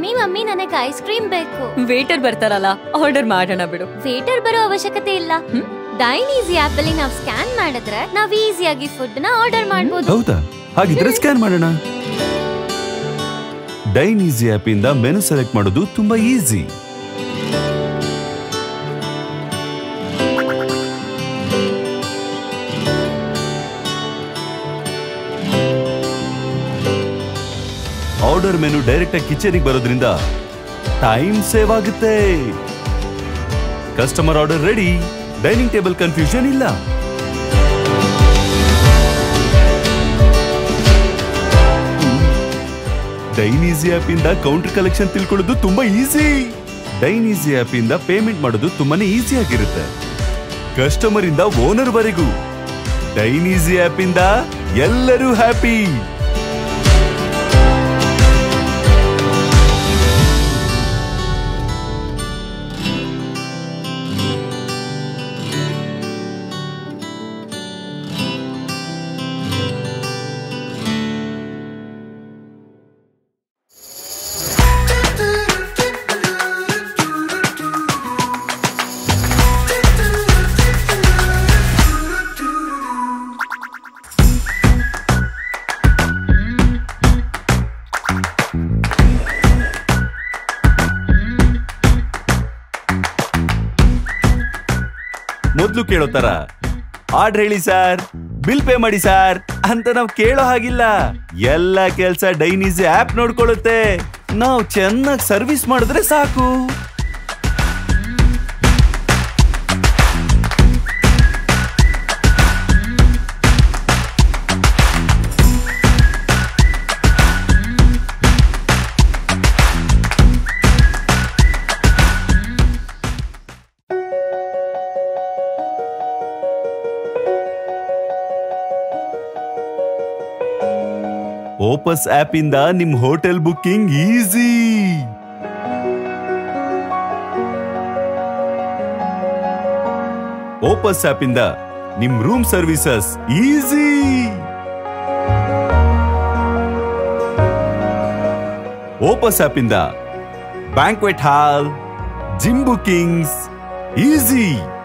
Mummy mummy ನನಗೆ ice cream ಬೇಕು. Waiter ಬರ್ತಾರಲ್ಲ, ಆರ್ಡರ್ ಮಾಡೋಣ ಬಿಡು. ವೇಟರ್ ಬರೋ ಅವಶ್ಯಕತೆ ಇಲ್ಲ. ಡೈನ್ ಈಸಿ ಆಪ್ ಅಲ್ಲಿ ನಾವು ಸ್ಕ್ಯಾನ್ ಮಾಡಿದ್ರೆ ನಾವು ಈಸಿಯಾಗಿ ಫುಡ್ ನ ಆರ್ಡರ್ ಮಾಡಬಹುದು. ಹೌದಾ? ಹಾಗಿದ್ರೆ ಸ್ಕ್ಯಾನ್ ಮಾಡೋಣ. ಡೈನ್ ಈಸಿ ಆಪ್ ಇಂದ ಮೆನು ಸೆಲೆಕ್ಟ್ ಮಾಡೋದು ತುಂಬಾ ಈಸಿ. ಆರ್ಡರ್ ಮೆನು ಡೈರೆಕ್ಟ್ ಆಗಿ ಕಿಚನಿಗೆ ಬರೋದ್ರಿಂದ ಟೈಮ್ ಸೇವ್ ಆಗುತ್ತೆ. Customer order ready, dining table confusion ಇಲ್ಲ. ಡೈನ್ ಈಸಿ ಆಪ್ ಇಂದ ಕೌಂಟರ್ ಕಲೆಕ್ಷನ್ ತಿಳ್ಕೊಳ್ಳೋದು ತುಂಬಾ ಈಸಿ. ಡೈನ್ ಈಸಿ ಆಪ್ ಇಂದ ಪೇಮೆಂಟ್ ಮಾಡೋದು ತುಂಬಾನೇ ಈಸಿ ಆಗಿರುತ್ತೆ. ಕಸ್ಟಮರ್ ಇಂದ ಓನರ್ ವರೆಗೂ ಡೈನ್ ಈಸಿ ಆಪ್ ಇಂದ ಎಲ್ಲರೂ ಹ್ಯಾಪಿ. ಮೊದ್ಲು ಕೇಳೋ ತರ ಆರ್ಡರ್ ಹೇಳಿ ಸರ್, ಬಿಲ್ ಪೇ ಮಾಡಿ ಸರ್ ಅಂತ ನಾವು ಕೇಳೋ ಹಾಗಿಲ್ಲ. ಎಲ್ಲ ಕೆಲ್ಸ ಡೈನ್ ಈಸಿ ಆಪ್ ನೋಡ್ಕೊಳ್ಳುತ್ತೆ. ನಾವು ಚೆನ್ನಾಗಿ ಸರ್ವಿಸ್ ಮಾಡಿದ್ರೆ ಸಾಕು. ಓಪಸ್ ಆಪ್ ಇಂದ ನಿಮ್ hotel booking easy. Opus app ಇಂದ ನಿಮ್ room services easy. Opus app ಇಂದ banquet hall, gym bookings easy.